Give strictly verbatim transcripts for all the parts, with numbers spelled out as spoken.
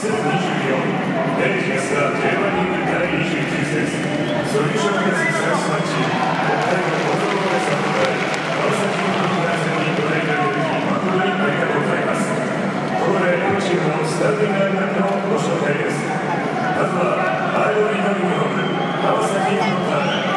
節にじゅうよん、レイジャスが ジェイワン リーグだいにじゅうきゅう節、ソリューションレスサウスマッチ、北海道高速道路さん対川崎の国内戦にご来場いただき誠にありがとうございます。ここで両チームのスターティングラインナップのご紹介です。まずはアイドルのユニフォーム、川崎フロンターレ。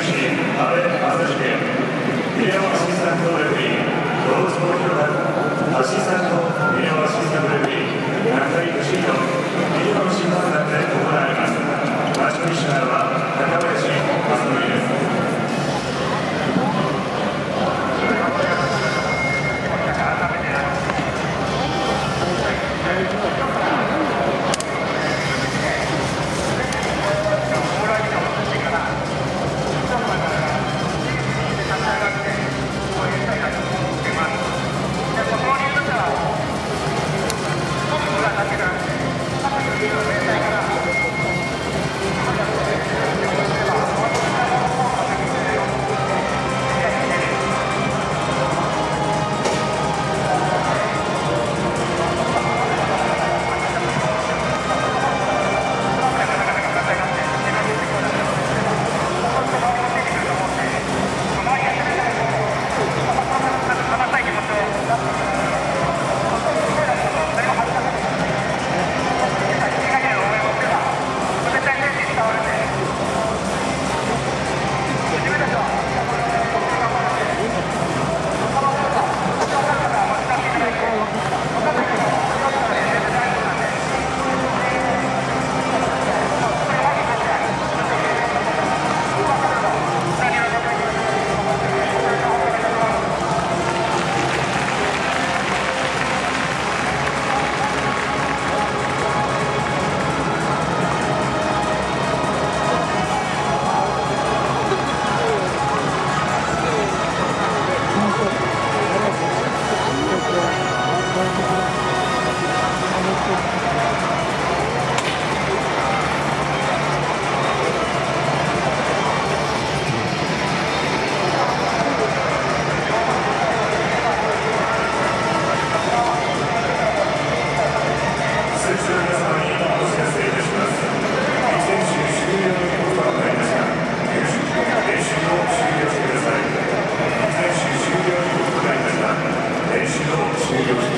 士阿部正樹、ビデオアシスタントレフェリー大坪弘太、アシスタントビデオアシスタントレフェリー中井俊弘、ビデオの審判団で行われます。マッチコミッショナーは高林正則です。終了し